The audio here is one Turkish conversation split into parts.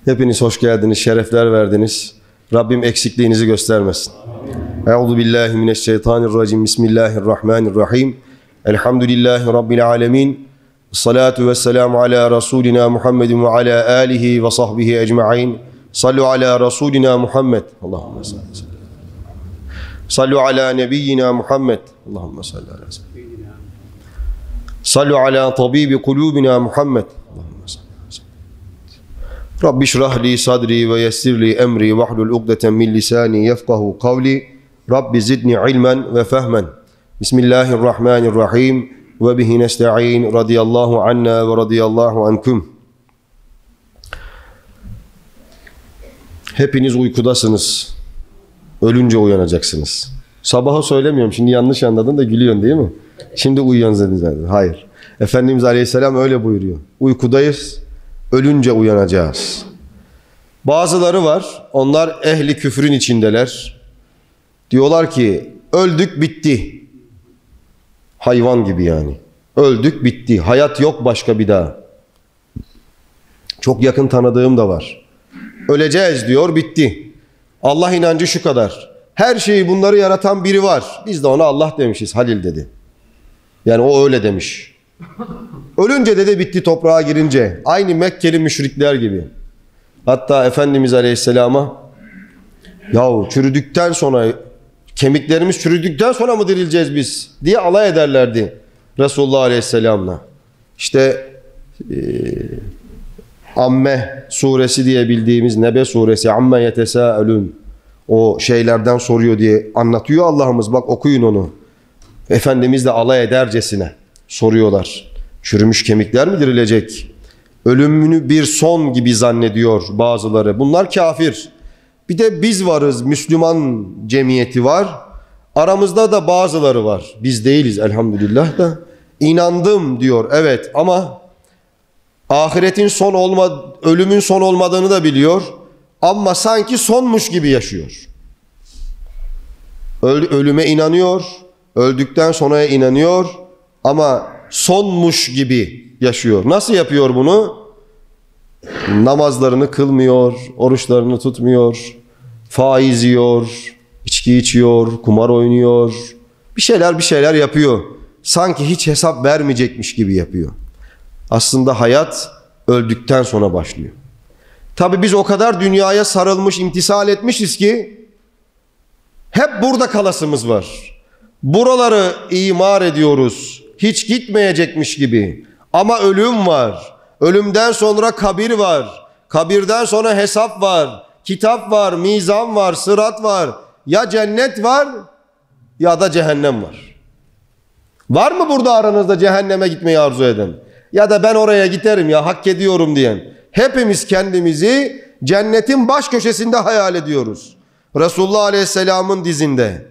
Hepiniz hoş geldiniz, şerefler verdiniz. Rabbim eksikliğinizi göstermesin. Euzubillahimineşşeytanirracim. Bismillahirrahmanirrahim. Elhamdülillahi Rabbil alemin. Salatu vesselamu ala Resulina Muhammedin ve ala alihi ve sahbihi ecma'in. Sallu ala Resulina Muhammed. Allahümme salli. Sallu ala nebiyyina Muhammed. Allahümme salli ala seyyidina. Sallu ala tabibi kulubina Muhammed. Rabbi şrah li sadri ve yessir li emri ve hlul ugdeten min lisani yefkahu kavli. Rabbi zidni ilmen ve fehmen. Bismillahirrahmanirrahim. Ve bihi nesta'in. Radiyallahu anna ve radiyallahu ankum. Hepiniz uykudasınız. Ölünce uyanacaksınız. Sabahı söylemiyorum. Şimdi yanlış anladın da gülüyorsun değil mi? Şimdi uyuyorsun zaten. Hayır. Efendimiz Aleyhisselam öyle buyuruyor. Uykudayız. Ölünce uyanacağız. Bazıları var. Onlar ehli küfrün içindeler. Diyorlar ki öldük bitti. Hayvan gibi yani. Öldük bitti. Hayat yok başka bir daha. Çok yakın tanıdığım da var. Öleceğiz diyor, bitti. Allah inancı şu kadar. Her şeyi bunları yaratan biri var. Biz de ona Allah demişiz. Halil dedi. Yani o öyle demiş. Ölünce dedi bitti toprağa girince. Aynı Mekkeli müşrikler gibi. Hatta Efendimiz Aleyhisselam'a yahu çürüdükten sonra, kemiklerimiz çürüdükten sonra mı dirileceğiz biz diye alay ederlerdi Resulullah Aleyhisselam'la. İşte Amme suresi diye bildiğimiz Nebe suresi, Amme yetesâelûn, o şeylerden soruyor diye anlatıyor Allah'ımız. Bak okuyun onu. Efendimiz de alay edercesine soruyorlar. Çürümüş kemikler mi dirilecek? Ölümünü bir son gibi zannediyor bazıları. Bunlar kafir. Bir de biz varız, Müslüman cemiyeti var. Aramızda da bazıları var. Biz değiliz elhamdülillah da. İnandım diyor, evet, ama ahiretin ölümün son olmadığını da biliyor. Ama sanki sonmuş gibi yaşıyor. Ölüme inanıyor, öldükten sonraya inanıyor ama sonmuş gibi yaşıyor. Nasıl yapıyor bunu? Namazlarını kılmıyor, oruçlarını tutmuyor, faiz yiyor, içki içiyor, kumar oynuyor. Bir şeyler yapıyor. Sanki hiç hesap vermeyecekmiş gibi yapıyor. Aslında hayat öldükten sonra başlıyor. Tabii biz o kadar dünyaya sarılmış, imtisal etmişiz ki hep burada kalasımız var. Buraları imar ediyoruz. Hiç gitmeyecekmiş gibi. Ama ölüm var. Ölümden sonra kabir var. Kabirden sonra hesap var. Kitap var, mizan var, sırat var. Ya cennet var ya da cehennem var. Var mı burada aranızda cehenneme gitmeyi arzu eden? Ya da ben oraya giderim ya, hak ediyorum diyen. Hepimiz kendimizi cennetin baş köşesinde hayal ediyoruz. Resulullah Aleyhisselam'ın dizinde.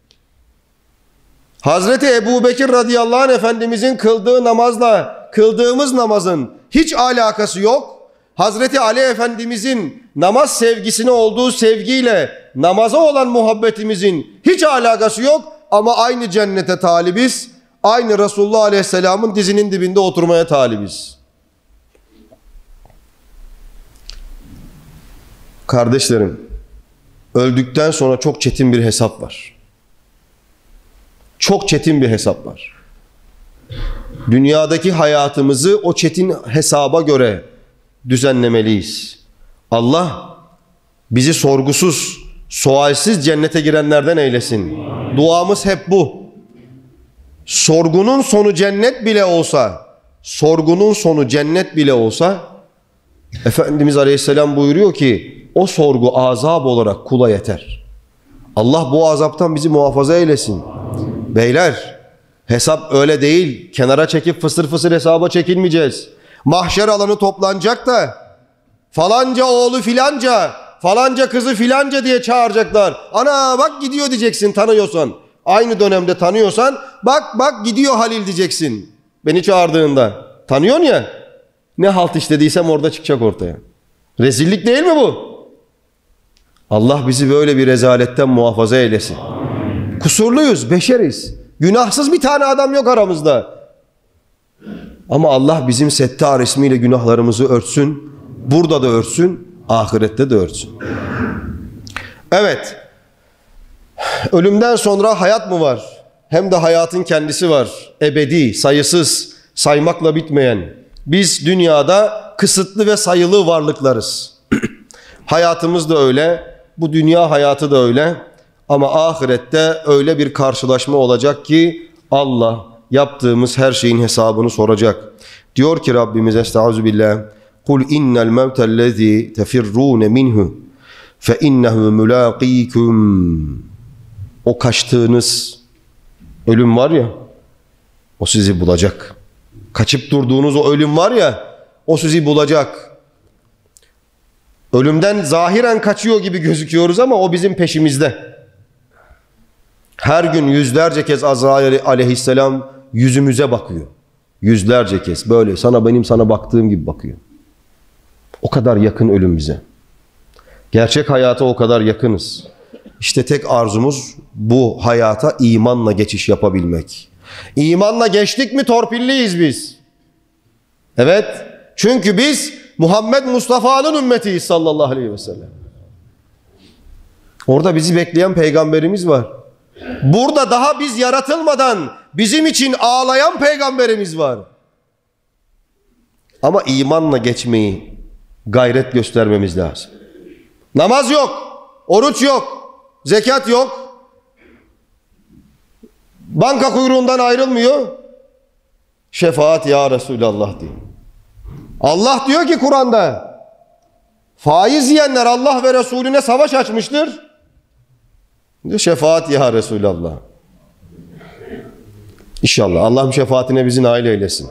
Hazreti Ebubekir radıyallahu anh Efendimizin kıldığı namazla kıldığımız namazın hiç alakası yok. Hazreti Ali Efendimizin namaz sevgisine olduğu sevgiyle namaza olan muhabbetimizin hiç alakası yok. Ama aynı cennete talibiz. Aynı Resulullah Aleyhisselam'ın dizinin dibinde oturmaya talibiz. Kardeşlerim, öldükten sonra çok çetin bir hesap var. Çok çetin bir hesap var. Dünyadaki hayatımızı o çetin hesaba göre düzenlemeliyiz. Allah bizi sorgusuz, sualsiz cennete girenlerden eylesin. Duamız hep bu. Sorgunun sonu cennet bile olsa, Efendimiz Aleyhisselam buyuruyor ki o sorgu azap olarak kula yeter. Allah bu azaptan bizi muhafaza eylesin. Beyler, hesap öyle değil. Kenara çekip fısır fısır hesaba çekilmeyeceğiz. Mahşer alanı toplanacak da falanca oğlu filanca, falanca kızı filanca diye çağıracaklar. Ana bak gidiyor diyeceksin tanıyorsan. Aynı dönemde tanıyorsan bak gidiyor Halil diyeceksin. Beni çağırdığında. Tanıyorsun ya. Ne halt işlediysem orada çıkacak ortaya. Rezillik değil mi bu? Allah bizi böyle bir rezaletten muhafaza eylesin. Kusurluyuz, beşeriz. Günahsız bir tane adam yok aramızda. Ama Allah bizim Settar ismiyle günahlarımızı örtsün. Burada da örtsün, ahirette de örtsün. Evet, ölümden sonra hayat mı var? Hem de hayatın kendisi var. Ebedi, sayısız, saymakla bitmeyen. Biz dünyada kısıtlı ve sayılı varlıklarız. Hayatımız da öyle, bu dünya hayatı da öyle. Ama ahirette öyle bir karşılaşma olacak ki Allah yaptığımız her şeyin hesabını soracak. Diyor ki Rabbimiz Estağfirullah. Kul innel mevtellezî tefirrûne minhu fe innehu mulâkîküm. O kaçtığınız ölüm var ya, o sizi bulacak. Kaçıp durduğunuz o ölüm var ya, o sizi bulacak. Ölümden zahiren kaçıyor gibi gözüküyoruz ama o bizim peşimizde. Her gün yüzlerce kez Azrail aleyhisselam yüzümüze bakıyor. Yüzlerce kez böyle benim sana baktığım gibi bakıyor. O kadar yakın ölüm bize. Gerçek hayata o kadar yakınız. İşte tek arzumuz bu hayata imanla geçiş yapabilmek. İmanla geçtik mi torpilliyiz biz. Evet. Çünkü biz Muhammed Mustafa'nın ümmetiyiz sallallahu aleyhi ve sellem. Orada bizi bekleyen peygamberimiz var. Burada daha biz yaratılmadan bizim için ağlayan peygamberimiz var. Ama imanla geçmeyi gayret göstermemiz lazım. Namaz yok, oruç yok, zekat yok. Banka kuyruğundan ayrılmıyor. Şefaat ya Resulallah diyor. Allah diyor ki Kur'an'da, faiz yiyenler Allah ve Resulüne savaş açmıştır. Şefaat ya Resulallah. İnşallah Allah'ım şefaatine bizi nail eylesin.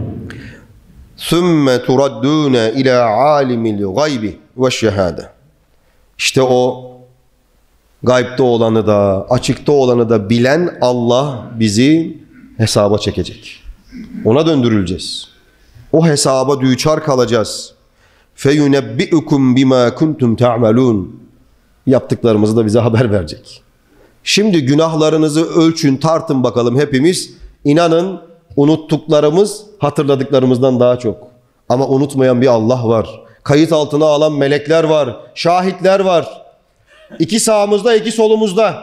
ثُمَّ تُرَدُّونَ اِلَى عَالِمِ الْغَيْبِ وَالشَّهَادَةِ. İşte o gaybde olanı da, açıkta olanı da bilen Allah bizi hesaba çekecek. Ona döndürüleceğiz. O hesaba düçar kalacağız. فَيُنَبِّئُكُمْ بِمَا كُنْتُمْ تَعْمَلُونَ. Yaptıklarımızı da bize haber verecek. Şimdi günahlarınızı ölçün, tartın bakalım hepimiz. İnanın unuttuklarımız hatırladıklarımızdan daha çok. Ama unutmayan bir Allah var. Kayıt altına alan melekler var. Şahitler var. İki sağımızda, iki solumuzda.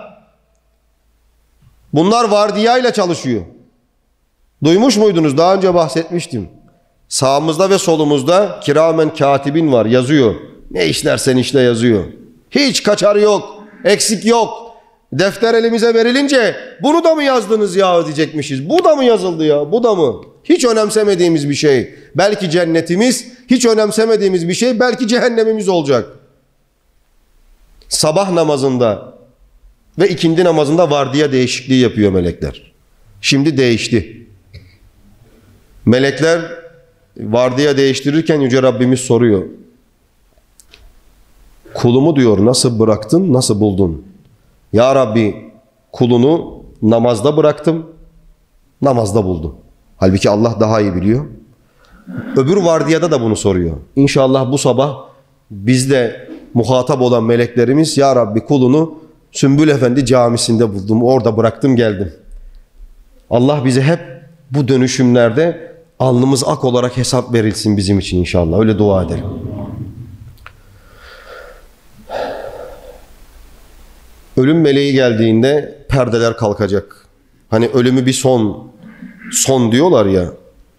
Bunlar vardiyayla çalışıyor. Duymuş muydunuz? Daha önce bahsetmiştim. Sağımızda ve solumuzda kiramen katibin var, yazıyor. Ne işlersen işle yazıyor. Hiç kaçarı yok, eksik yok. Defter elimize verilince bunu da mı yazdınız ya diyecekmişiz. Bu da mı yazıldı ya, bu da mı? Hiç önemsemediğimiz bir şey. Belki cennetimiz, hiç önemsemediğimiz bir şey. Belki cehennemimiz olacak. Sabah namazında ve ikindi namazında vardiya değişikliği yapıyor melekler. Şimdi değişti. Melekler vardiya değiştirirken Yüce Rabbimiz soruyor. Kulumu diyor nasıl bıraktın, nasıl buldun? Ya Rabbi kulunu namazda bıraktım, namazda buldum. Halbuki Allah daha iyi biliyor. Öbür vardiyada da bunu soruyor. İnşallah bu sabah bizde muhatap olan meleklerimiz ya Rabbi kulunu Sümbül Efendi camisinde buldum, orada bıraktım geldim. Allah bize hep bu dönüşümlerde alnımız ak olarak hesap verilsin bizim için inşallah. Öyle dua edelim. Ölüm meleği geldiğinde perdeler kalkacak. Hani ölümü bir son diyorlar ya.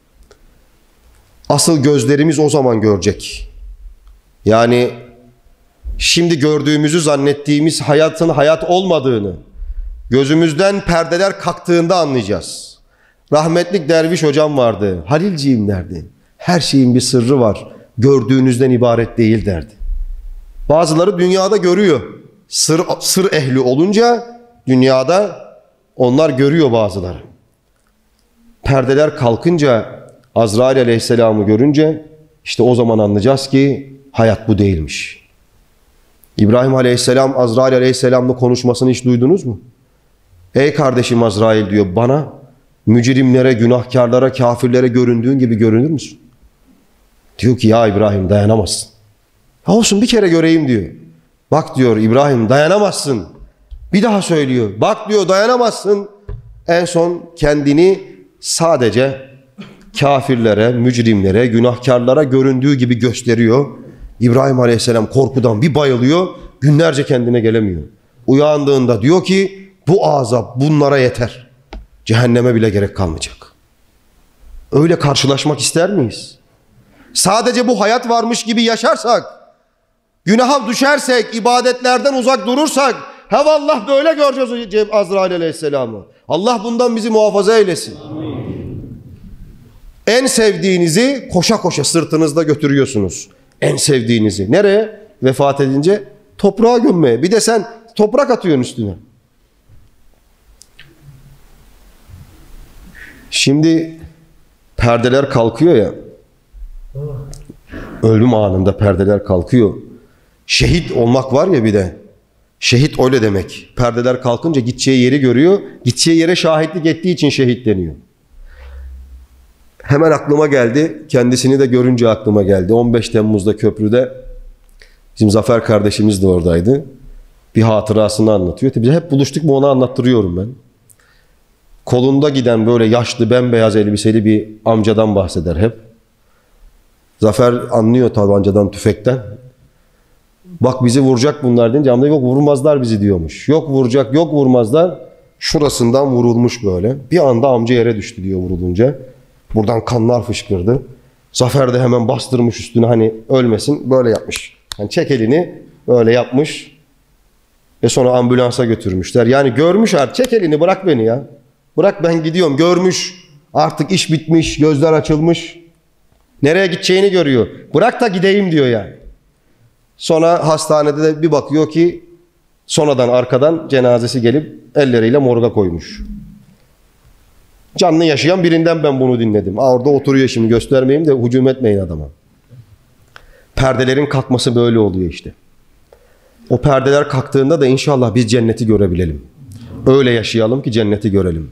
Asıl gözlerimiz o zaman görecek. Yani şimdi gördüğümüzü zannettiğimiz hayatın hayat olmadığını gözümüzden perdeler kalktığında anlayacağız. Rahmetlik derviş hocam vardı. Halilciğim derdi. Her şeyin bir sırrı var. Gördüğünüzden ibaret değil derdi. Bazıları dünyada görüyor. Sır ehli olunca dünyada onlar görüyor bazıları. Perdeler kalkınca Azrail aleyhisselamı görünce işte o zaman anlayacağız ki hayat bu değilmiş. İbrahim aleyhisselam Azrail aleyhisselamla konuşmasını hiç duydunuz mu? Ey kardeşim Azrail diyor, bana mücrimlere, günahkarlara, kafirlere göründüğün gibi görünür müsün? Diyor ki ya İbrahim dayanamazsın. Ya olsun bir kere göreyim diyor. Bak diyor İbrahim dayanamazsın. Bir daha söylüyor. Bak diyor dayanamazsın. En son kendini sadece kafirlere, mücrimlere, günahkarlara göründüğü gibi gösteriyor. İbrahim Aleyhisselam korkudan bir bayılıyor, günlerce kendine gelemiyor. Uyandığında diyor ki bu azap bunlara yeter. Cehenneme bile gerek kalmayacak. Öyle karşılaşmak ister miyiz? Sadece bu hayat varmış gibi yaşarsak, günaha düşersek, ibadetlerden uzak durursak, hevallah böyle göreceğiz Azrail Aleyhisselam'ı. Allah bundan bizi muhafaza eylesin. En sevdiğinizi koşa koşa sırtınızda götürüyorsunuz. En sevdiğinizi. Nereye? Vefat edince toprağa gömmeye. Bir de sen toprak atıyorsun üstüne. Şimdi perdeler kalkıyor ya. Ölüm anında perdeler kalkıyor. Şehit olmak var ya bir de. Şehit öyle demek. Perdeler kalkınca gideceği yeri görüyor. Gideceği yere şahitlik ettiği için şehit deniyor. Hemen aklıma geldi. Kendisini de görünce aklıma geldi. 15 Temmuz'da köprüde bizim Zafer kardeşimiz de oradaydı. Bir hatırasını anlatıyor. Tabii hep buluştuk mu onu anlattırıyorum ben. Kolunda giden böyle yaşlı bembeyaz elbiseli bir amcadan bahseder hep. Zafer anlıyor tabancadan, tüfekten. Bak bizi vuracak bunlar deyince amca yok vurmazlar bizi diyormuş. Yok vuracak, yok vurmazlar. Şurasından vurulmuş böyle. Bir anda amca yere düştü diyor vurulunca. Buradan kanlar fışkırdı. Zafer de hemen bastırmış üstüne hani ölmesin böyle yapmış. Hani çek elini böyle yapmış. Ve sonra ambulansa götürmüşler. Yani görmüş artık çek elini bırak beni ya. Bırak ben gidiyorum görmüş. Artık iş bitmiş gözler açılmış. Nereye gideceğini görüyor. Bırak da gideyim diyor yani. Sonra hastanede de bir bakıyor ki sonradan arkadan cenazesi gelip elleriyle morga koymuş. Canlı yaşayan birinden ben bunu dinledim. Orada oturuyor şimdi göstermeyeyim de hücum etmeyin adama. Perdelerin kalkması böyle oluyor işte. O perdeler kalktığında da inşallah biz cenneti görebilelim. Öyle yaşayalım ki cenneti görelim.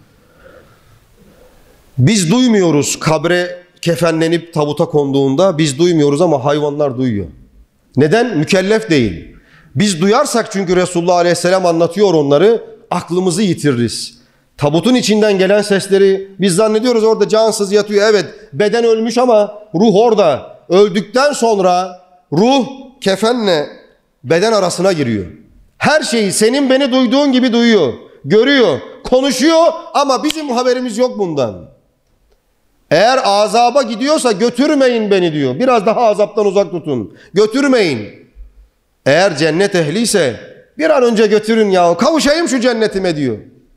Biz duymuyoruz kabre kefenlenip tabuta konduğunda biz duymuyoruz ama hayvanlar duyuyor. Neden? Mükellef değil. Biz duyarsak çünkü Resulullah Aleyhisselam anlatıyor onları aklımızı yitiririz. Tabutun içinden gelen sesleri biz zannediyoruz orada cansız yatıyor. Evet beden ölmüş ama ruh orada. Öldükten sonra ruh kefenle beden arasına giriyor. Her şeyi senin beni duyduğun gibi duyuyor, görüyor, konuşuyor ama bizim haberimiz yok bundan. Eğer azaba gidiyorsa götürmeyin beni diyor. Biraz daha azaptan uzak tutun. Götürmeyin. Eğer cennet ehliyse bir an önce götürün ya. Kavuşayım şu cennetime diyor.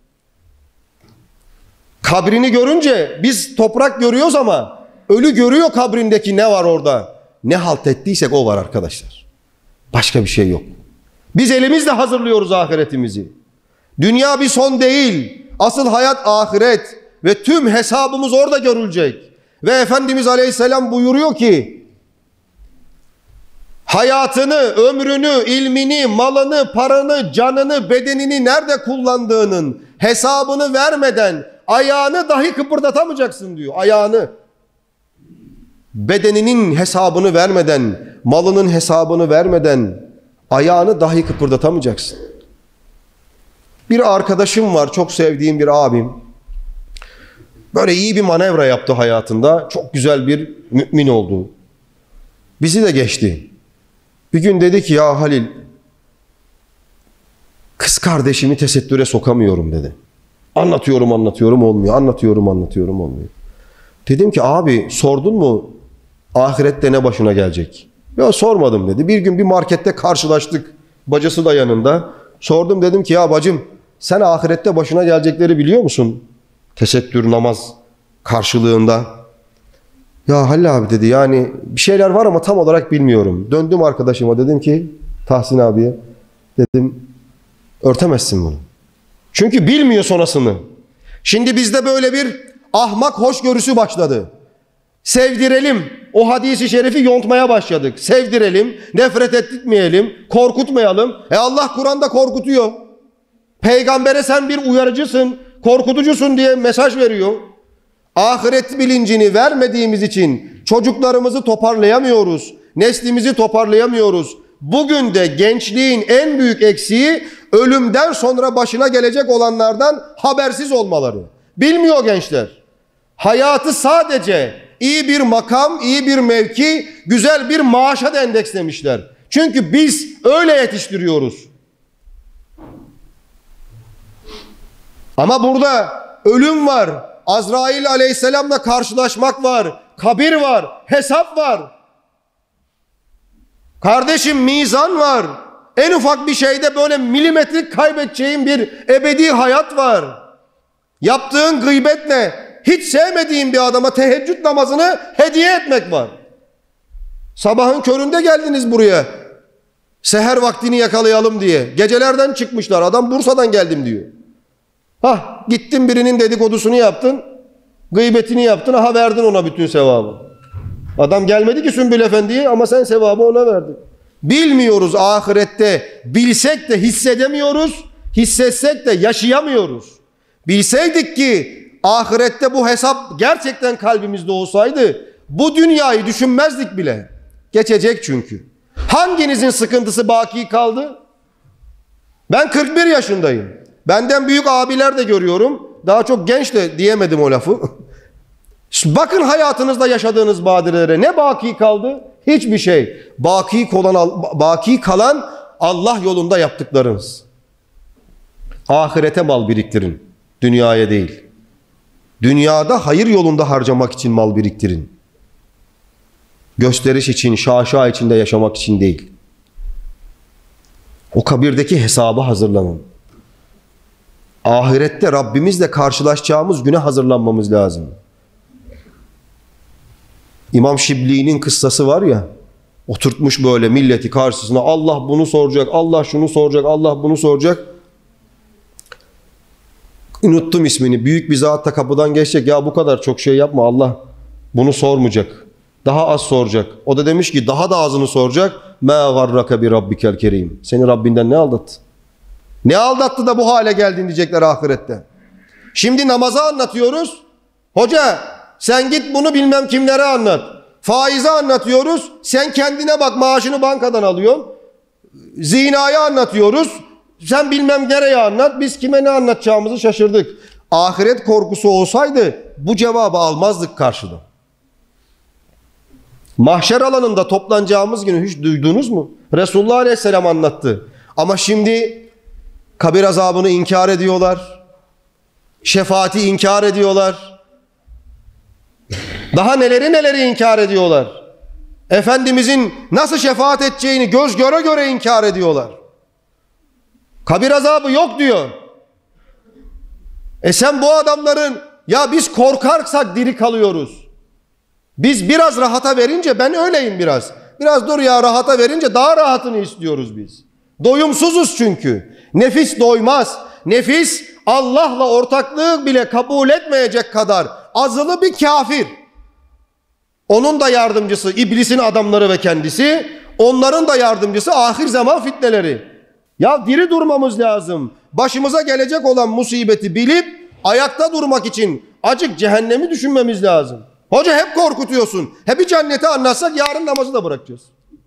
Kabrini görünce biz toprak görüyoruz ama ölü görüyor kabrindeki ne var orada. Ne halt ettiysek o var arkadaşlar. Başka bir şey yok. Biz elimizle hazırlıyoruz ahiretimizi. Dünya bir son değil. Asıl hayat ahiret. Ve tüm hesabımız orada görülecek. Ve Efendimiz Aleyhisselam buyuruyor ki hayatını, ömrünü, ilmini, malını, paranı, canını, bedenini nerede kullandığının hesabını vermeden ayağını dahi kıpırdatamayacaksın diyor. Ayağını. Bedeninin hesabını vermeden, malının hesabını vermeden ayağını dahi kıpırdatamayacaksın. Bir arkadaşım var, çok sevdiğim bir abim. Böyle iyi bir manevra yaptı hayatında. Çok güzel bir mümin oldu. Bizi de geçti. Bir gün dedi ki ya Halil, kız kardeşimi tesettüre sokamıyorum dedi. Anlatıyorum olmuyor. Anlatıyorum olmuyor. Dedim ki abi sordun mu ahirette ne başına gelecek? Ya sormadım dedi. Bir gün bir markette karşılaştık. Bacısı da yanında. Sordum dedim ki ya bacım sen ahirette başına gelecekleri biliyor musun? Tesettür namaz karşılığında. Ya Halil abi dedi yani bir şeyler var ama tam olarak bilmiyorum. Döndüm arkadaşıma dedim ki Tahsin abiye dedim örtemezsin bunu. Çünkü bilmiyor sonrasını. Şimdi bizde böyle bir ahmak hoşgörüsü başladı. Sevdirelim. O hadisi şerifi yontmaya başladık. Sevdirelim, nefret etmeyelim, korkutmayalım. Allah Kur'an'da korkutuyor. Peygambere sen bir uyarıcısın, korkutucusun diye mesaj veriyor. Ahiret bilincini vermediğimiz için çocuklarımızı toparlayamıyoruz. Neslimizi toparlayamıyoruz. Bugün de gençliğin en büyük eksiği ölümden sonra başına gelecek olanlardan habersiz olmaları. Bilmiyor gençler. Hayatı sadece iyi bir makam, iyi bir mevki, güzel bir maaşa da endekslemişler. Çünkü biz öyle yetiştiriyoruz. Ama burada ölüm var, Azrail aleyhisselamla karşılaşmak var, kabir var, hesap var. Kardeşim mizan var. En ufak bir şeyde böyle milimetrik kaybedeceğin bir ebedi hayat var. Yaptığın gıybetle hiç sevmediğin bir adama teheccüd namazını hediye etmek var. Sabahın köründe geldiniz buraya. Seher vaktini yakalayalım diye. Gecelerden çıkmışlar. Adam Bursa'dan geldim diyor. Hah, gittin birinin dedikodusunu yaptın. Gıybetini yaptın. Aha, verdin ona bütün sevabı. Adam gelmedi ki Sümbül Efendi'ye ama sen sevabı ona verdin. Bilmiyoruz ahirette. Bilsek de hissedemiyoruz. Hissetsek de yaşayamıyoruz. Bilseydik ki ahirette bu hesap gerçekten kalbimizde olsaydı bu dünyayı düşünmezdik bile. Geçecek çünkü. Hanginizin sıkıntısı baki kaldı? Ben 41 yaşındayım. Benden büyük abiler de görüyorum. Daha çok genç de diyemedim o lafı. Bakın hayatınızda yaşadığınız badirelere ne baki kaldı? Hiçbir şey. Baki kalan Allah yolunda yaptıklarınız. Ahirete mal biriktirin. Dünyaya değil. Dünyada hayır yolunda harcamak için mal biriktirin. Gösteriş için, şaşa içinde yaşamak için değil. O kabirdeki hesaba hazırlanın. Ahirette Rabbimizle karşılaşacağımız güne hazırlanmamız lazım. İmam Şibli'nin kıssası var ya, oturtmuş böyle milleti karşısına, Allah bunu soracak, Allah şunu soracak, Allah bunu soracak. Unuttum ismini. Büyük bir zat da kapıdan geçecek. Ya bu kadar çok şey yapma, Allah bunu sormayacak. Daha az soracak. O da demiş ki daha da azını soracak. مَا غَرَّكَ بِرَبِّكَ الْكَرِيمِ. Seni Rabbinden ne aldattı? Ne aldattı da bu hale geldin diyecekler ahirette. Şimdi namazı anlatıyoruz. Hoca sen git bunu bilmem kimlere anlat. Faizi anlatıyoruz. Sen kendine bak, maaşını bankadan alıyorsun. Zinayı anlatıyoruz. Sen bilmem nereye anlat. Biz kime ne anlatacağımızı şaşırdık. Ahiret korkusu olsaydı bu cevabı almazdık karşıda. Mahşer alanında toplanacağımız günü hiç duydunuz mu? Resulullah Aleyhisselam anlattı. Ama şimdi kabir azabını inkar ediyorlar. Şefaati inkar ediyorlar. Daha neleri inkar ediyorlar. Efendimizin nasıl şefaat edeceğini göz göre göre inkar ediyorlar. Kabir azabı yok diyor. Sen bu adamların, ya biz korkarsak diri kalıyoruz. Biz biraz rahata verince, ben öyleyim biraz. Biraz dur ya, rahata verince daha rahatını istiyoruz biz. Doyumsuzuz çünkü. Nefis doymaz. Nefis Allah'la ortaklığı bile kabul etmeyecek kadar azılı bir kafir. Onun da yardımcısı iblisin adamları ve kendisi. Onların da yardımcısı ahir zaman fitneleri. Ya diri durmamız lazım. Başımıza gelecek olan musibeti bilip ayakta durmak için acık cehennemi düşünmemiz lazım. Hoca hep korkutuyorsun. Hep cenneti anlatsak yarın namazı da bırakacağız.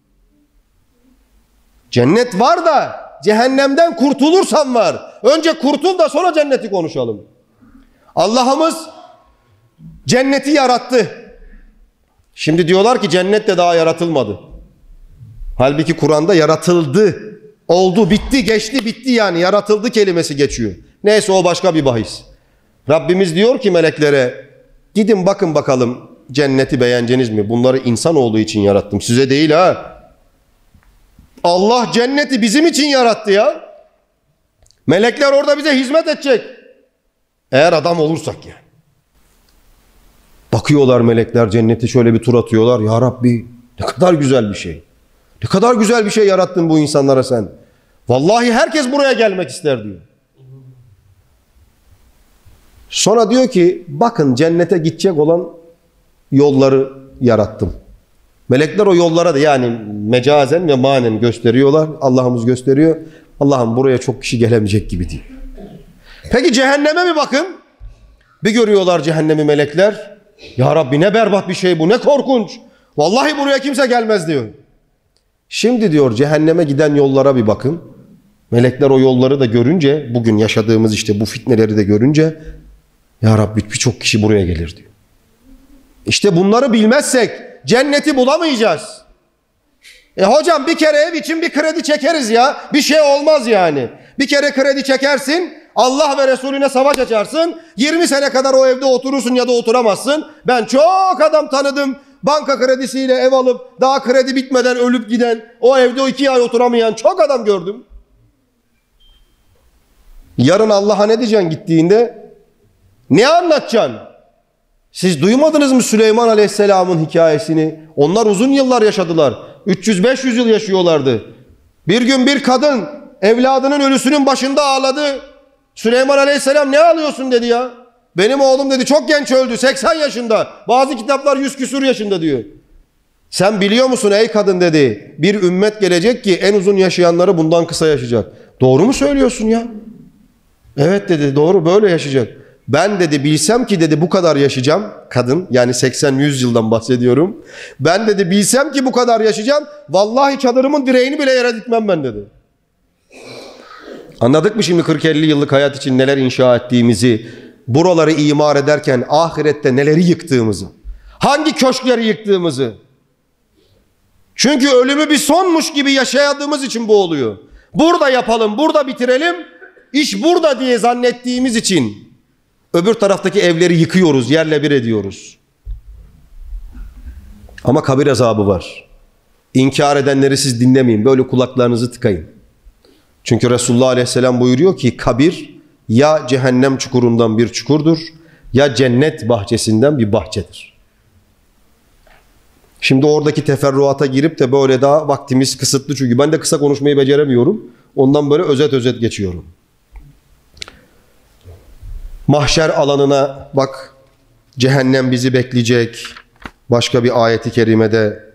Cennet var da cehennemden kurtulursan var. Önce kurtul da sonra cenneti konuşalım. Allah'ımız cenneti yarattı. Şimdi diyorlar ki cennet de daha yaratılmadı. Halbuki Kur'an'da yaratıldı. Oldu, bitti, geçti, bitti yani. Yaratıldı kelimesi geçiyor. Neyse o başka bir bahis. Rabbimiz diyor ki meleklere, gidin bakın bakalım cenneti beğeneceğiniz mi? Bunları insanoğlu için yarattım. Size değil ha. Allah cenneti bizim için yarattı ya. Melekler orada bize hizmet edecek. Eğer adam olursak yani. Bakıyorlar melekler cenneti, şöyle bir tur atıyorlar. Ya Rabbi ne kadar güzel bir şey. Ne kadar güzel bir şey yarattın bu insanlara sen. Vallahi herkes buraya gelmek ister diyor. Sonra diyor ki bakın cennete gidecek olan yolları yarattım. Melekler o yollara da yani mecazen ve manen gösteriyorlar. Allah'ımız gösteriyor. Allah'ım buraya çok kişi gelemeyecek gibi diyor. Peki cehenneme mi bakın? Bir görüyorlar cehennemi melekler. Ya Rabbi ne berbat bir şey bu, ne korkunç. Vallahi buraya kimse gelmez diyor. Şimdi diyor cehenneme giden yollara bir bakın. Melekler o yolları da görünce, bugün yaşadığımız işte bu fitneleri de görünce, ya Rabbi birçok kişi buraya gelir diyor. İşte bunları bilmezsek cenneti bulamayacağız. Hocam bir kere ev için bir kredi çekeriz ya. Bir şey olmaz yani. Bir kere kredi çekersin, Allah ve Resulüne savaş açarsın. 20 sene kadar o evde oturursun ya da oturamazsın. Ben çok adam tanıdım. Banka kredisiyle ev alıp daha kredi bitmeden ölüp giden, o evde o 2 ay oturamayan çok adam gördüm. Yarın Allah'a ne diyeceksin gittiğinde? Ne anlatacaksın? Siz duymadınız mı Süleyman Aleyhisselam'ın hikayesini? Onlar uzun yıllar yaşadılar. 300-500 yıl yaşıyorlardı. Bir gün bir kadın evladının ölüsünün başında ağladı. Süleyman Aleyhisselam ne ağlıyorsun dedi ya. Benim oğlum dedi çok genç öldü, 80 yaşında. Bazı kitaplar 100 küsur yaşında diyor. Sen biliyor musun ey kadın dedi. Bir ümmet gelecek ki en uzun yaşayanları bundan kısa yaşayacak. Doğru mu söylüyorsun ya? Evet dedi, doğru, böyle yaşayacak. Ben dedi bilsem ki dedi bu kadar yaşayacağım. Kadın, yani 80-100 yıldan bahsediyorum. Ben dedi bilsem ki bu kadar yaşayacağım. Vallahi çadırımın direğini bile yere dikmem ben dedi. Anladık mı şimdi 40-50 yıllık hayat için neler inşa ettiğimizi, buraları imar ederken ahirette neleri yıktığımızı, hangi köşkleri yıktığımızı. Çünkü ölümü bir sonmuş gibi yaşadığımız için bu oluyor. Burada yapalım, burada bitirelim, iş burada diye zannettiğimiz için öbür taraftaki evleri yıkıyoruz, yerle bir ediyoruz. Ama kabir azabı var. İnkar edenleri siz dinlemeyin, böyle kulaklarınızı tıkayın. Çünkü Resulullah Aleyhisselam buyuruyor ki kabir ya cehennem çukurundan bir çukurdur ya cennet bahçesinden bir bahçedir. Şimdi oradaki teferruata girip de böyle daha vaktimiz kısıtlı çünkü ben de kısa konuşmayı beceremiyorum. Ondan böyle özet geçiyorum. Mahşer alanına bak, cehennem bizi bekleyecek. Başka bir ayeti kerimede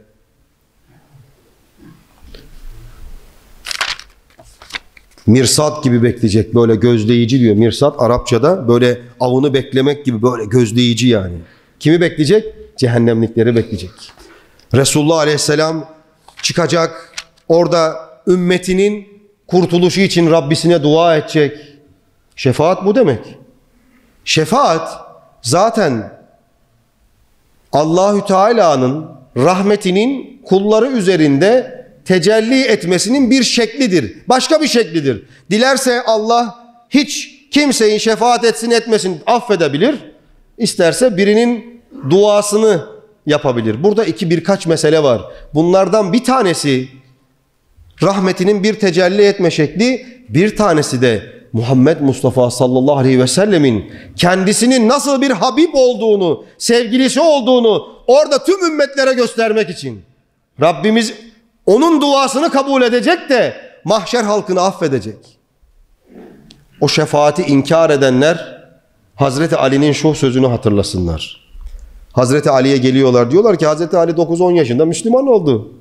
mirsat gibi bekleyecek, böyle gözleyici diyor. Mirsat Arapçada böyle avını beklemek gibi, böyle gözleyici yani. Kimi bekleyecek? Cehennemlikleri bekleyecek. Resulullah Aleyhisselam çıkacak, orada ümmetinin kurtuluşu için Rabbisine dua edecek. Şefaat bu demek. Şefaat zaten Allahü Teala'nın rahmetinin kulları üzerinde tecelli etmesinin bir şeklidir. Başka bir şeklidir. Dilerse Allah hiç kimseyi şefaat etsin etmesin affedebilir. İsterse birinin duasını yapabilir. Burada birkaç mesele var. Bunlardan bir tanesi rahmetinin bir tecelli etme şekli, bir tanesi de Muhammed Mustafa sallallahu aleyhi ve sellemin kendisinin nasıl bir Habib olduğunu, sevgilisi olduğunu orada tüm ümmetlere göstermek için. Rabbimiz onun duasını kabul edecek de mahşer halkını affedecek. O şefaati inkar edenler Hazreti Ali'nin şu sözünü hatırlasınlar. Hazreti Ali'ye geliyorlar, diyorlar ki Hazreti Ali 9-10 yaşında Müslüman oldu.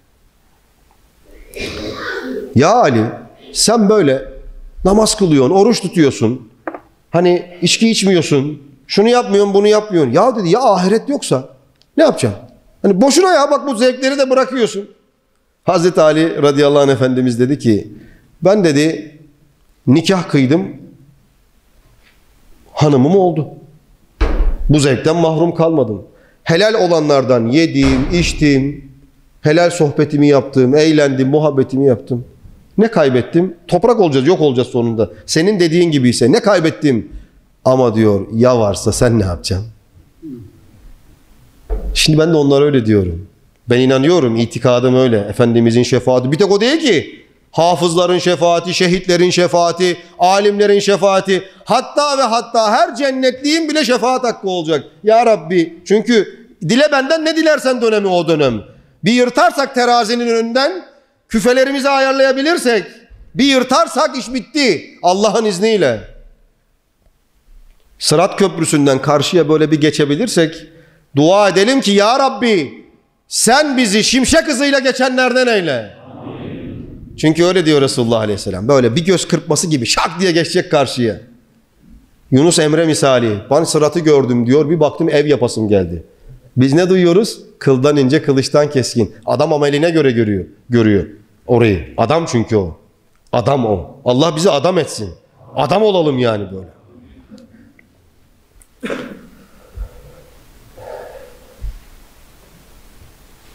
Ya Ali, sen böyle namaz kılıyorsun, oruç tutuyorsun. Hani içki içmiyorsun. Şunu yapmıyorsun, bunu yapmıyorsun. Ya dedi, ya ahiret yoksa ne yapacaksın? Hani boşuna ya, bak bu zevkleri de bırakıyorsun. Hazreti Ali radıyallahu anh Efendimiz dedi ki, ben dedi nikah kıydım, hanımım oldu. Bu zevkten mahrum kalmadım. Helal olanlardan yedim, içtim, helal sohbetimi yaptım, eğlendim, muhabbetimi yaptım. Ne kaybettim? Toprak olacağız, yok olacağız sonunda. Senin dediğin gibiyse ne kaybettim? Ama diyor, ya varsa sen ne yapacaksın? Şimdi ben de onlara öyle diyorum. Ben inanıyorum, itikadım öyle. Efendimizin şefaati bir tek o değil ki. Hafızların şefaati, şehitlerin şefaati, alimlerin şefaati, hatta ve hatta her cennetliğin bile şefaat hakkı olacak. Ya Rabbi, çünkü dile benden ne dilersen dönemi o dönem. Bir yırtarsak terazinin önünden, küfelerimizi ayarlayabilirsek, bir yırtarsak iş bitti Allah'ın izniyle. Sırat köprüsünden karşıya böyle bir geçebilirsek, dua edelim ki ya Rabbi sen bizi şimşek hızıyla geçenlerden eyle. Amin. Çünkü öyle diyor Resulullah Aleyhisselam. Böyle bir göz kırpması gibi şak diye geçecek karşıya. Yunus Emre misali. Ben sıratı gördüm diyor, bir baktım ev yapasım geldi. Biz ne duyuyoruz? Kıldan ince, kılıçtan keskin. Adam ameline göre görüyor orayı. Adam çünkü o. Adam o. Allah bizi adam etsin. Adam olalım yani böyle.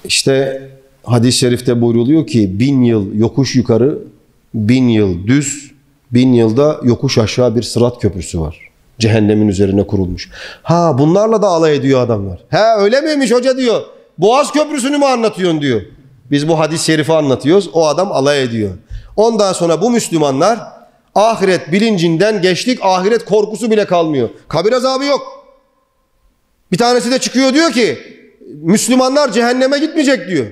İşte hadis-i şerifte buyruluyor ki 1000 yıl yokuş yukarı, 1000 yıl düz, 1000 yılda yokuş aşağı bir sırat köprüsü var. Cehennemin üzerine kurulmuş. Ha, bunlarla da alay ediyor adamlar. Ha, öyle miymiş hoca diyor. Boğaz Köprüsü'nü mü anlatıyorsun diyor. Biz bu hadis-i şerifi anlatıyoruz. O adam alay ediyor. Ondan sonra bu Müslümanlar ahiret bilincinden geçtik. Ahiret korkusu bile kalmıyor. Kabir azabı yok. Bir tanesi de çıkıyor diyor ki Müslümanlar cehenneme gitmeyecek diyor.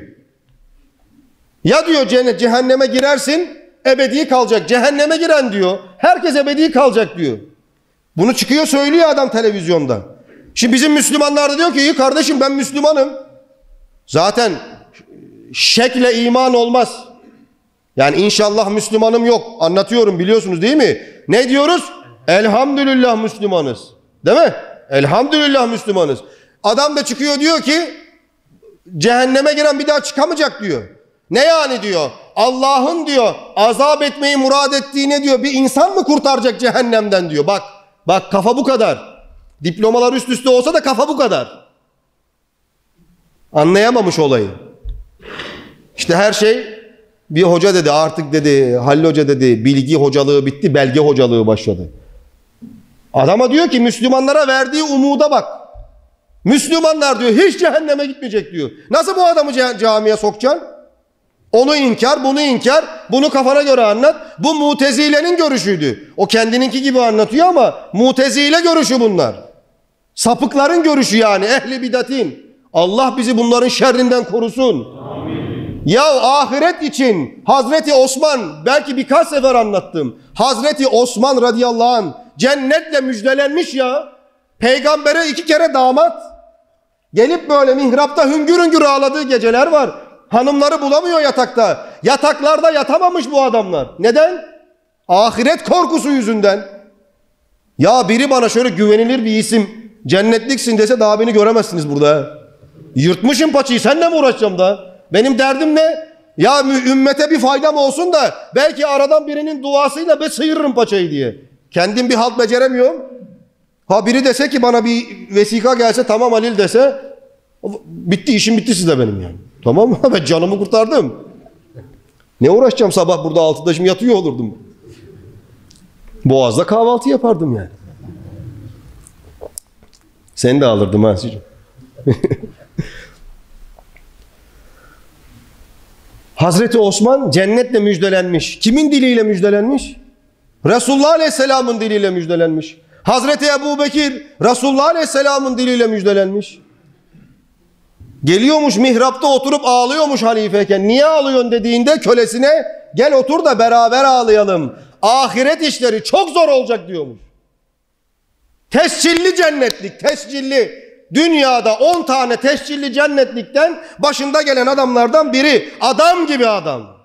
Ya diyor cehenneme girersin ebedi kalacak. Cehenneme giren diyor herkes ebedi kalacak diyor. Bunu çıkıyor söylüyor adam televizyonda. Şimdi bizim Müslümanlar da diyor ki iyi kardeşim ben Müslümanım. Zaten şekle iman olmaz. Yani inşallah Müslümanım yok. Anlatıyorum biliyorsunuz değil mi? Ne diyoruz? Elhamdülillah Müslümanız. Değil mi? Elhamdülillah Müslümanız. Adam da çıkıyor diyor ki cehenneme giren bir daha çıkamayacak diyor. Ne yani diyor? Allah'ın diyor azap etmeyi murad ettiğine diyor bir insan mı kurtaracak cehennemden diyor. Bak kafa bu kadar. Diplomalar üst üste olsa da kafa bu kadar. Anlayamamış olayı. İşte her şey bir hoca dedi artık dedi Halil Hoca dedi bilgi hocalığı bitti belge hocalığı başladı. Adama diyor ki Müslümanlara verdiği umuda bak. Müslümanlar diyor hiç cehenneme gitmeyecek diyor. Nasıl bu adamı camiye sokacaksın? Onu inkar, bunu inkar, bunu kafana göre anlat. Bu Mutezile'nin görüşüydü. O kendininki gibi anlatıyor ama Mutezile görüşü bunlar. Sapıkların görüşü yani ehli bidatin. Allah bizi bunların şerrinden korusun. Amin. Ya ahiret için Hazreti Osman belki birkaç sefer anlattım. Hazreti Osman radıyallahu anh cennetle müjdelenmiş ya. Peygambere 2 kere damat. Gelip böyle mihrapta hüngür hüngür ağladığı geceler var. Hanımları bulamıyor yatakta. Yataklarda yatamamış bu adamlar. Neden? Ahiret korkusu yüzünden. Ya biri bana şöyle güvenilir bir isim cennetliksin dese daha beni göremezsiniz burada. Yırtmışım paçayı seninle mi uğraşacağım da? Benim derdim ne? Ya ümmete bir faydam olsun da belki aradan birinin duasıyla ben sıyırırım paçayı diye. Kendim bir halt beceremiyorum. Ha biri dese ki bana bir vesika gelse tamam Halil dese bitti işim bitti size benim yani. Tamam mı? Ben canımı kurtardım. Ne uğraşacağım sabah burada 6'da şimdi yatıyor olurdum. Boğaz'da kahvaltı yapardım yani. Seni de alırdım ha Sicim. Hazreti Osman cennetle müjdelenmiş. Kimin diliyle müjdelenmiş? Resulullah Aleyhisselam'ın diliyle müjdelenmiş. Hazreti Ebubekir Resulullah Aleyhisselam'ın diliyle müjdelenmiş. Geliyormuş mihrapta oturup ağlıyormuş halifeyken. Niye ağlıyorsun dediğinde kölesine gel otur da beraber ağlayalım. Ahiret işleri çok zor olacak diyormuş. Tescilli cennetlik, tescilli. Dünyada 10 tane tescilli cennetlikten başında gelen adamlardan biri. Adam gibi adam.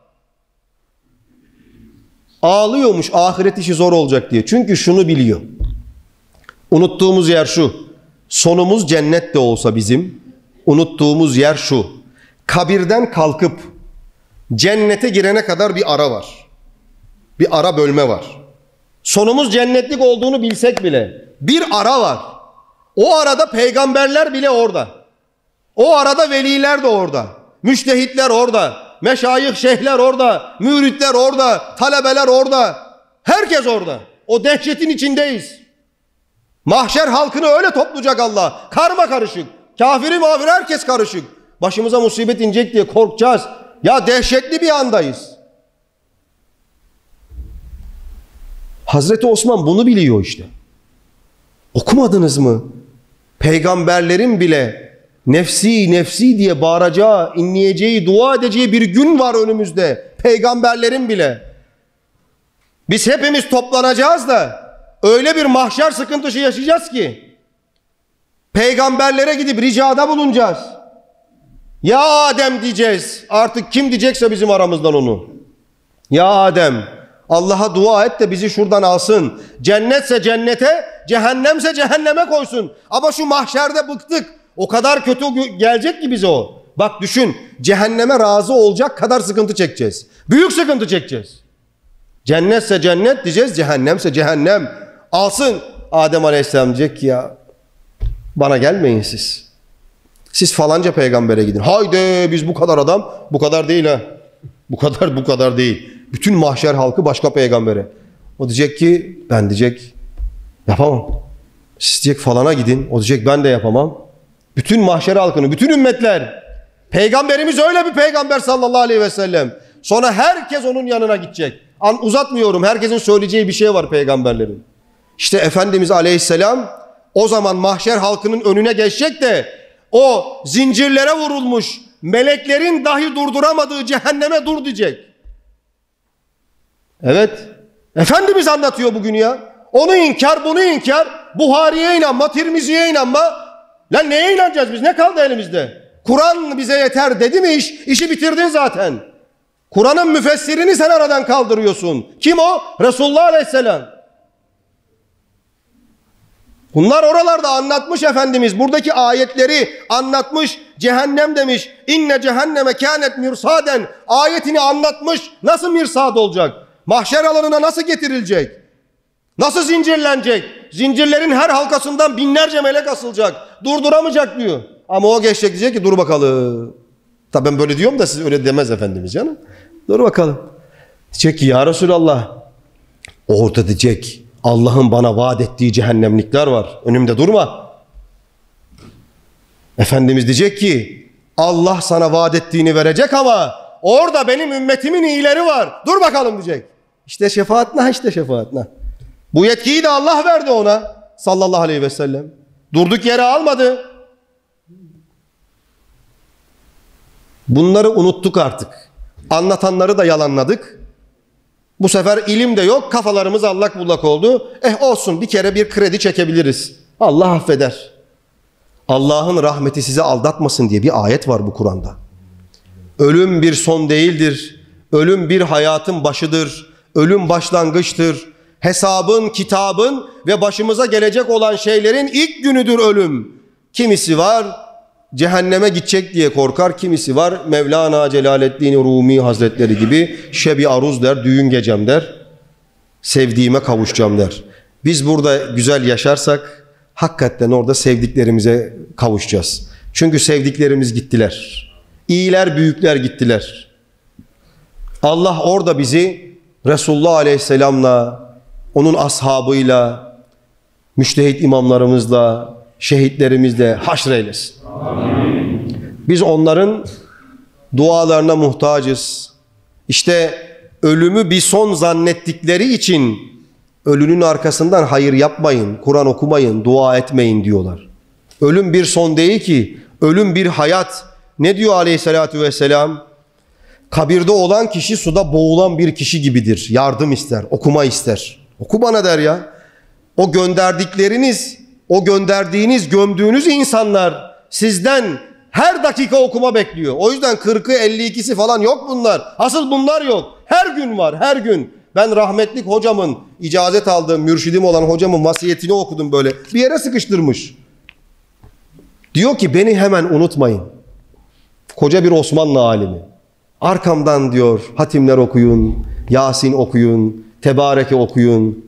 Ağlıyormuş ahiret işi zor olacak diye. Çünkü şunu biliyor. Unuttuğumuz yer şu. Sonumuz cennet de olsa bizim. Unuttuğumuz yer şu. Kabirden kalkıp cennete girene kadar bir ara var. Bir ara bölme var. Sonumuz cennetlik olduğunu bilsek bile bir ara var. O arada peygamberler bile orada. O arada veliler de orada. Müştehitler orada. Meşayih şeyhler orada. Müritler orada. Talebeler orada. Herkes orada. O dehşetin içindeyiz. Mahşer halkını öyle toplayacak Allah. Karma karışık. Kafiri mağfiri herkes karışık. Başımıza musibet inecek diye korkacağız. Ya dehşetli bir andayız. Hazreti Osman bunu biliyor işte. Okumadınız mı? Peygamberlerin bile nefsi nefsi diye bağıracağı, inleyeceği, dua edeceği bir gün var önümüzde. Peygamberlerin bile. Biz hepimiz toplanacağız da öyle bir mahşer sıkıntısı yaşayacağız ki peygamberlere gidip ricada bulunacağız. Ya Adem diyeceğiz. Artık kim diyecekse bizim aramızdan onu. Ya Adem, Allah'a dua et de bizi şuradan alsın. Cennetse cennete, cehennemse cehenneme koysun. Ama şu mahşerde bıktık. O kadar kötü gelecek ki bize o. Bak düşün, cehenneme razı olacak kadar sıkıntı çekeceğiz. Büyük sıkıntı çekeceğiz. Cennetse cennet diyeceğiz, cehennemse cehennem. Alsın. Adem Aleyhisselam diyecek ki ya bana gelmeyin siz. Siz falanca peygambere gidin. Haydi biz bu kadar adam. Bu kadar değil ha. Bu kadar değil. Bütün mahşer halkı başka peygambere. O diyecek ki ben diyecek yapamam. Siz diyecek falana gidin. O diyecek ben de yapamam. Bütün mahşer halkını, bütün ümmetler. Peygamberimiz öyle bir peygamber sallallahu aleyhi ve sellem. Sonra herkes onun yanına gidecek. Uzatmıyorum. Herkesin söyleyeceği bir şey var peygamberlerin. İşte Efendimiz aleyhisselam o zaman mahşer halkının önüne geçecek de o zincirlere vurulmuş meleklerin dahi durduramadığı cehenneme dur diyecek. Evet. Efendimiz anlatıyor bugün ya. Onu inkar, bunu inkar. Buhari'ye inanma, Tirmizi'ye inanma. Lan neye inanacağız biz? Ne kaldı elimizde? Kur'an bize yeter dedi mi iş? İşi bitirdin zaten. Kur'an'ın müfessirini sen aradan kaldırıyorsun. Kim o? Resulullah Aleyhisselam. Bunlar oralarda anlatmış Efendimiz. Buradaki ayetleri anlatmış. Cehennem demiş. İnne cehenneme kânet mirsaden. Ayetini anlatmış. Nasıl mirsad olacak? Mahşer alanına nasıl getirilecek? Nasıl zincirlenecek? Zincirlerin her halkasından binlerce melek asılacak. Durduramayacak diyor. Ama o geçecek diyecek ki dur bakalım. Tabi ben böyle diyorum da siz öyle demez Efendimiz canım. Dur bakalım. Diyecek ki ya Resulallah. Orada diyecek Allah'ın bana vaat ettiği cehennemlikler var. Önümde durma. Efendimiz diyecek ki Allah sana vaat ettiğini verecek ama orada benim ümmetimin iyileri var. Dur bakalım diyecek. İşte şefaatna, işte şefaatna. Bu yetkiyi de Allah verdi ona sallallahu aleyhi ve sellem. Durduk yere almadı. Bunları unuttuk artık. Anlatanları da yalanladık. Bu sefer ilim de yok. Kafalarımız allak bullak oldu. Olsun bir kere bir kredi çekebiliriz. Allah affeder. Allah'ın rahmeti sizi aldatmasın diye bir ayet var bu Kur'an'da. Ölüm bir son değildir. Ölüm bir hayatın başıdır. Ölüm başlangıçtır. Hesabın, kitabın ve başımıza gelecek olan şeylerin ilk günüdür ölüm. Kimisi var cehenneme gidecek diye korkar. Kimisi var Mevlana Celaleddin Rumi Hazretleri gibi şebi aruz der, düğün gecem der. Sevdiğime kavuşacağım der. Biz burada güzel yaşarsak hakikaten orada sevdiklerimize kavuşacağız. Çünkü sevdiklerimiz gittiler. İyiler, büyükler gittiler. Allah orada bizi Resulullah Aleyhisselam'la, onun ashabıyla, müştehit imamlarımızla, şehitlerimizle haşreylesin. Amin. Biz onların dualarına muhtacız. İşte ölümü bir son zannettikleri için ölünün arkasından hayır yapmayın, Kur'an okumayın, dua etmeyin diyorlar. Ölüm bir son değil ki, ölüm bir hayat. Ne diyor Aleyhisselatü Vesselam? Kabirde olan kişi suda boğulan bir kişi gibidir. Yardım ister, okuma ister. Oku bana der ya. O gönderdikleriniz, o gönderdiğiniz, gömdüğünüz insanlar sizden her dakika okuma bekliyor. O yüzden 40'ı 52'si falan yok bunlar. Asıl bunlar yok. Her gün var, her gün. Ben rahmetlik hocamın, icazet aldığım, mürşidim olan hocamın vasiyetini okudum böyle. Bir yere sıkıştırmış. Diyor ki beni hemen unutmayın. Koca bir Osmanlı alimi. Arkamdan diyor hatimler okuyun, Yasin okuyun, Tebareke okuyun.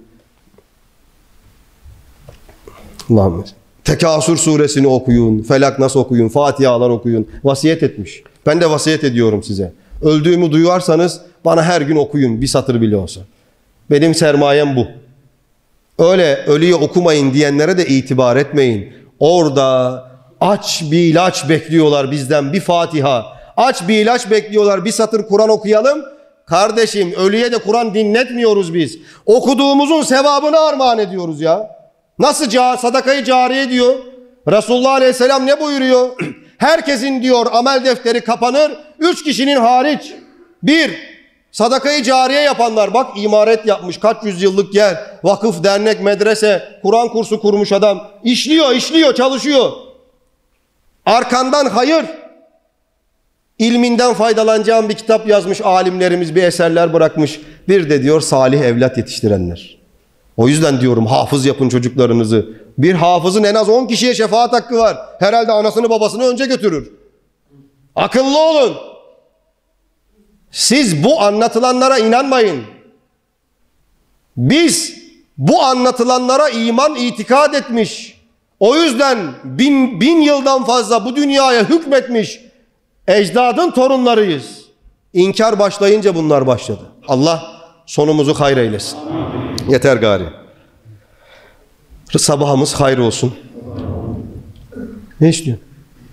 Allah'ım. Tekasür suresini okuyun, Felak Nas okuyun, Fatihalar okuyun. Vasiyet etmiş. Ben de vasiyet ediyorum size. Öldüğümü duyarsanız bana her gün okuyun, bir satır bile olsa. Benim sermayem bu. Öyle ölüye okumayın diyenlere de itibar etmeyin. Orada aç bir ilaç bekliyorlar bizden, bir Fatiha. Aç bir ilaç bekliyorlar, bir satır Kur'an okuyalım. Kardeşim ölüye de Kur'an dinletmiyoruz biz. Okuduğumuzun sevabını armağan ediyoruz ya. Nasıl sadakayı cariye diyor. Resulullah Aleyhisselam ne buyuruyor? Herkesin diyor amel defteri kapanır. 3 kişinin hariç. 1. Sadakayı cariye yapanlar. Bak imaret yapmış. Kaç yüzyıllık yer. Vakıf, dernek, medrese, Kur'an kursu kurmuş adam. İşliyor, çalışıyor. Arkandan hayır. İlminden faydalanacağım bir kitap yazmış alimlerimiz, bir eserler bırakmış. Bir de diyor salih evlat yetiştirenler. O yüzden diyorum hafız yapın çocuklarınızı. Bir hafızın en az 10 kişiye şefaat hakkı var. Herhalde anasını babasını önce götürür. Akıllı olun. Siz bu anlatılanlara inanmayın. Biz bu anlatılanlara iman, itikad etmiş, O yüzden bin yıldan fazla bu dünyaya hükmetmiş ecdadın torunlarıyız. İnkar başlayınca bunlar başladı. Allah sonumuzu hayır eylesin. Yeter gari. Sabahımız hayır olsun. Ne istiyorsun?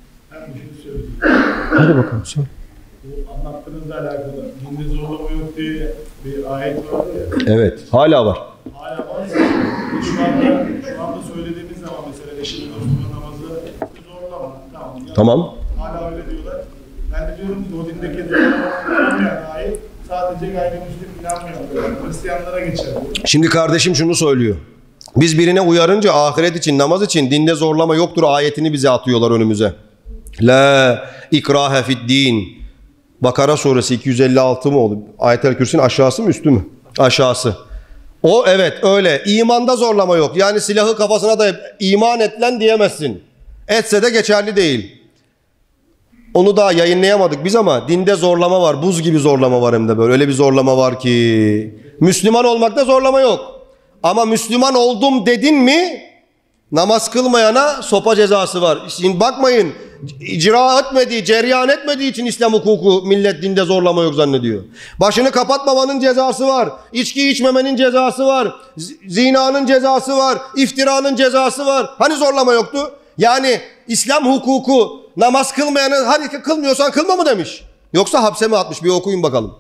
Hadi bakalım söyle. Bu anlattığınızla alakalı dinde zorlama yok diye bir ayet var ya. Evet, hala var. Hala var. Şu anda söylediğimiz zaman mesela eşinin dostuna namazı zorlama. Tamam. Yani Tamam. Hala öyle diyorlar. Ben de diyorum ki o dindeki zorlama olmayan ayet sadece gayrimüslim inanmıyor. Hristiyanlara geçer. Şimdi kardeşim şunu söylüyor. Biz birine uyarınca ahiret için, namaz için dinde zorlama yoktur ayetini bize atıyorlar önümüze. La ikrahe fid din. Bakara suresi 256 mı oldu? Ayet-el Kürsü'nün aşağısı mı üstü mü? Aşağısı. O evet öyle. İmanda zorlama yok. Yani silahı kafasına dayayıp iman et lan diyemezsin. Etse de geçerli değil. Onu daha yayınlayamadık biz ama dinde zorlama var. Buz gibi zorlama var hem de böyle. Öyle bir zorlama var ki. Müslüman olmakta zorlama yok. Ama Müslüman oldum dedin mi namaz kılmayana sopa cezası var. Şimdi bakmayın icra etmediği, cereyan etmediği için İslam hukuku millet dinde zorlama yok zannediyor. Başını kapatmamanın cezası var. İçki içmemenin cezası var. Zinanın cezası var. İftiranın cezası var. Hani zorlama yoktu? Yani İslam hukuku namaz kılmayanı hadi kılmıyorsan kılma mı demiş? Yoksa hapse mi atmış? Bir okuyun bakalım.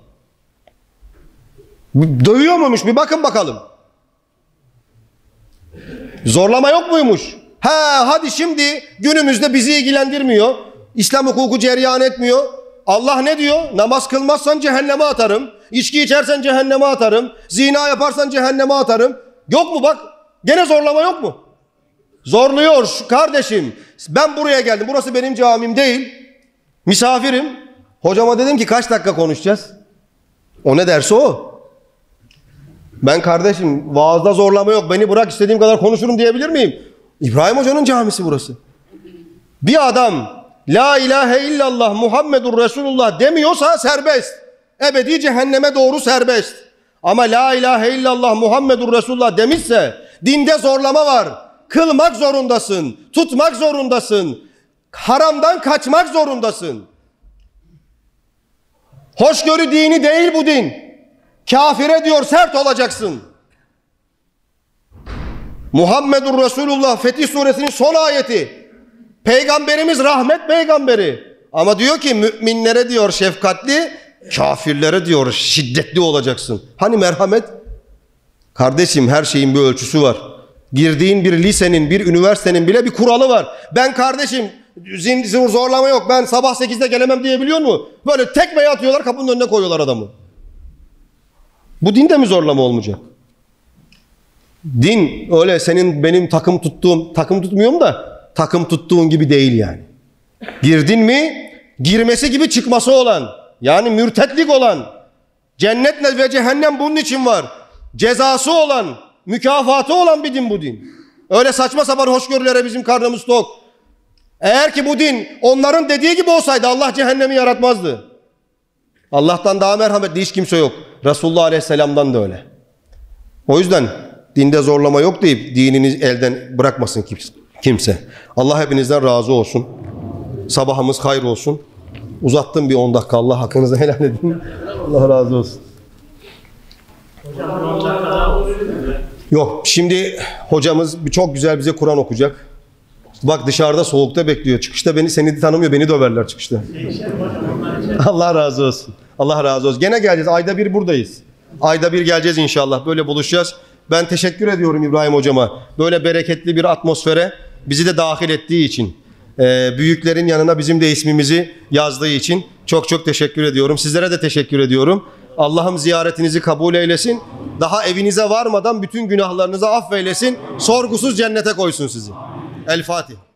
Dövüyor muymuş? Bir bakın bakalım. Zorlama yok muymuş? Hadi şimdi günümüzde bizi ilgilendirmiyor. İslam hukuku cereyan etmiyor. Allah ne diyor? Namaz kılmazsan cehenneme atarım. İçki içersen cehenneme atarım. Zina yaparsan cehenneme atarım. Yok mu bak? Gene zorlama yok mu? Zorluyor kardeşim. Ben buraya geldim. Burası benim camim değil. Misafirim. Hocama dedim ki kaç dakika konuşacağız? O ne derse o. Ben kardeşim vaazda zorlama yok. Beni bırak istediğim kadar konuşurum diyebilir miyim? İbrahim Hoca'nın camisi burası. Bir adam La ilahe illallah Muhammedur Resulullah demiyorsa serbest. Ebedi cehenneme doğru serbest. Ama La ilahe illallah Muhammedur Resulullah demişse dinde zorlama var. Kılmak zorundasın. Tutmak zorundasın. Haramdan kaçmak zorundasın. Hoşgörü dini değil bu din. Kafire diyor sert olacaksın. Muhammedur Resulullah Fetih Suresinin son ayeti. Peygamberimiz rahmet peygamberi. Ama diyor ki müminlere diyor şefkatli, kafirlere diyor şiddetli olacaksın. Hani merhamet? Kardeşim her şeyin bir ölçüsü var. Girdiğin bir lisenin, bir üniversitenin bile bir kuralı var. Ben kardeşim zorlama yok. Ben sabah 8'de gelemem diyebiliyor mu? Böyle tekmeyi atıyorlar kapının önüne koyuyorlar adamı. Bu dinde mi zorlama olmayacak? Din öyle senin benim takım tutmuyorum da takım tuttuğun gibi değil yani. Girdin mi girmesi gibi çıkması olan yani mürtetlik olan cennet ve cehennem bunun için var. Cezası olan mükafatı olan bir din bu din. Öyle saçma sapan hoşgörülere bizim karnımız tok. Eğer ki bu din onların dediği gibi olsaydı Allah cehennemi yaratmazdı. Allah'tan daha merhametli hiç kimse yok. Resulullah Aleyhisselam'dan da öyle. O yüzden dinde zorlama yok deyip dinini elden bırakmasın kimse. Allah hepinizden razı olsun. Sabahımız hayır olsun. Uzattım bir 10 dakika. Allah hakkınızı helal edin. Allah razı olsun. Yok şimdi hocamız çok güzel bize Kur'an okuyacak. Bak dışarıda soğukta bekliyor. Çıkışta seni tanımıyor. Beni döverler çıkışta. Allah razı olsun. Allah razı olsun. Gene geleceğiz. Ayda bir buradayız. Ayda bir geleceğiz inşallah. Böyle buluşacağız. Ben teşekkür ediyorum İbrahim hocama. Böyle bereketli bir atmosfere bizi de dahil ettiği için. Büyüklerin yanına bizim de ismimizi yazdığı için çok çok teşekkür ediyorum. Sizlere de teşekkür ediyorum. Allah'ım ziyaretinizi kabul eylesin. Daha evinize varmadan bütün günahlarınızı affeylesin. Sorgusuz cennete koysun sizi. El Fatiha.